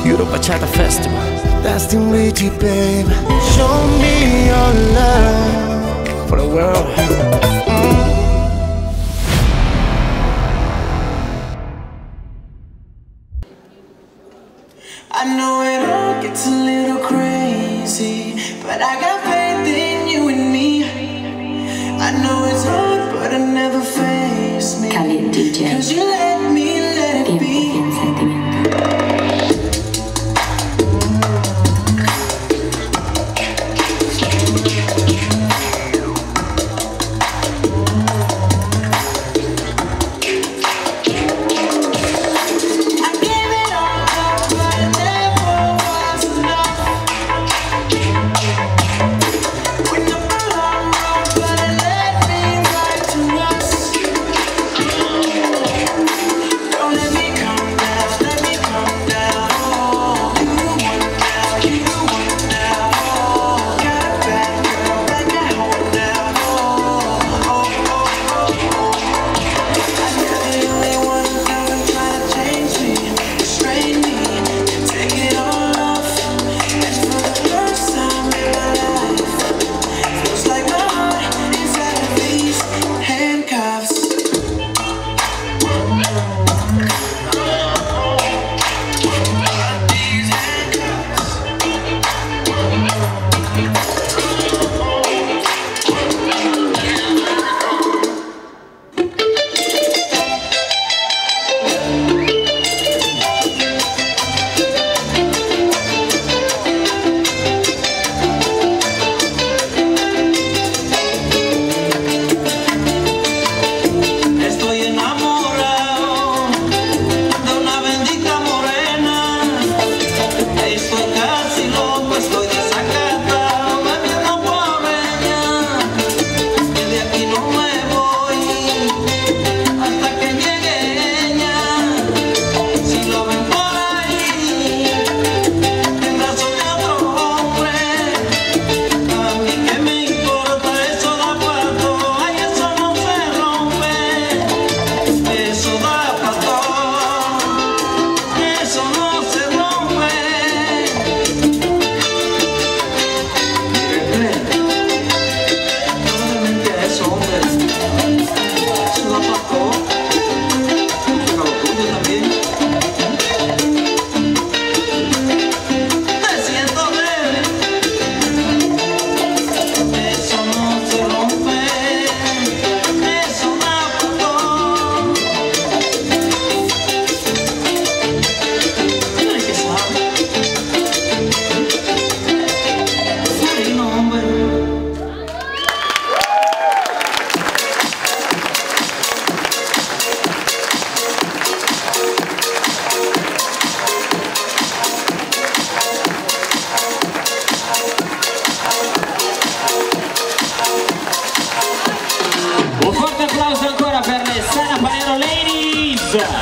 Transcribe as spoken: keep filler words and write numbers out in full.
Euro Bachata Festival. That's the Richie, babe. Show me your love For the world. I know it all gets a little crazy, but I got faith in you and me. I know it's hard, but I never face me. Khalid D J. Cause you let me let it be. Tiempo y sentimiento. Un forte applauso ancora per le Sanapanero Ladies!